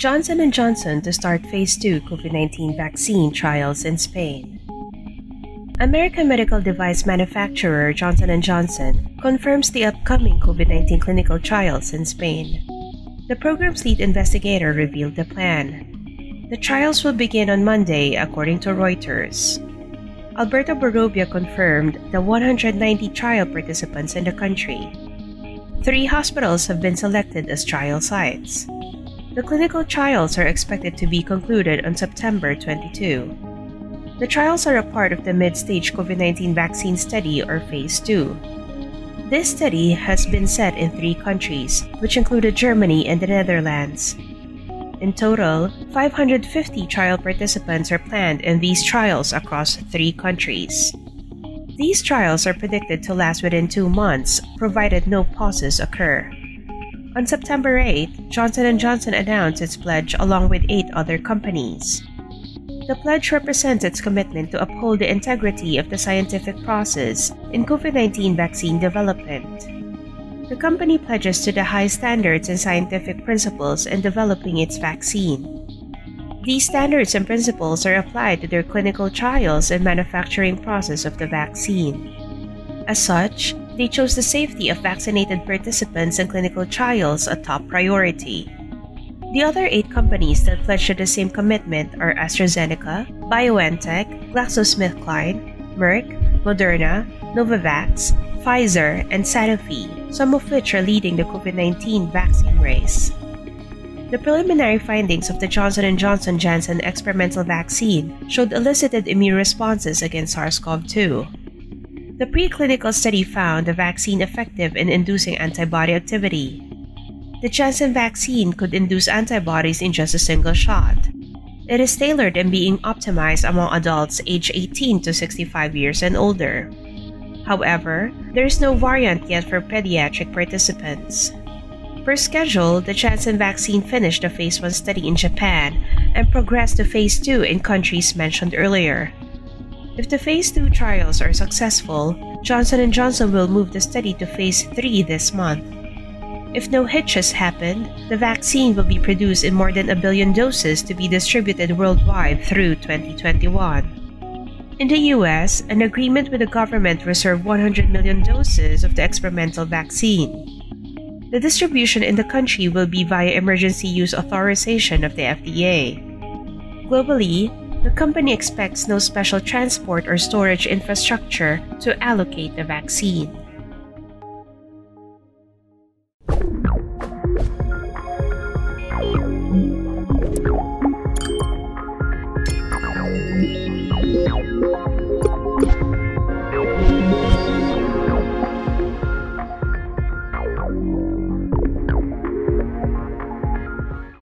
Johnson & Johnson to start Phase 2 COVID-19 vaccine trials in Spain. American medical device manufacturer Johnson & Johnson confirms the upcoming COVID-19 clinical trials in Spain. The program's lead investigator revealed the plan. The trials will begin on Monday, according to Reuters. Alberto Barovia confirmed the 190 trial participants in the country. 3 hospitals have been selected as trial sites. The clinical trials are expected to be concluded on September 22. The trials are a part of the mid-stage COVID-19 vaccine study, or Phase 2. This study has been set in 3 countries, which included Germany and the Netherlands. In total, 550 trial participants are planned in these trials across 3 countries. These trials are predicted to last within 2 months, provided no pauses occur. On September 8, Johnson & Johnson announced its pledge along with 8 other companies. The pledge represents its commitment to uphold the integrity of the scientific process in COVID-19 vaccine development. The company pledges to the high standards and scientific principles in developing its vaccine. These standards and principles are applied to their clinical trials and manufacturing process of the vaccine. As such, they chose the safety of vaccinated participants in clinical trials a top priority. The other 8 companies that pledged to the same commitment are AstraZeneca, BioNTech, GlaxoSmithKline, Merck, Moderna, Novavax, Pfizer, and Sanofi, some of which are leading the COVID-19 vaccine race. The preliminary findings of the Johnson & Johnson-Janssen experimental vaccine showed elicited immune responses against SARS-CoV-2. The preclinical study found the vaccine effective in inducing antibody activity. The Janssen vaccine could induce antibodies in just a single shot. It is tailored and being optimized among adults aged 18 to 65 years and older. However, there is no variant yet for pediatric participants. Per schedule, the Janssen vaccine finished the Phase 1 study in Japan and progressed to Phase 2 in countries mentioned earlier. If the Phase 2 trials are successful, Johnson & Johnson will move the study to Phase 3 this month. If no hitches happen, the vaccine will be produced in more than 1 billion doses to be distributed worldwide through 2021. In the US, an agreement with the government reserved 100 million doses of the experimental vaccine. The distribution in the country will be via emergency use authorization of the FDA. Globally, the company expects no special transport or storage infrastructure to allocate the vaccine.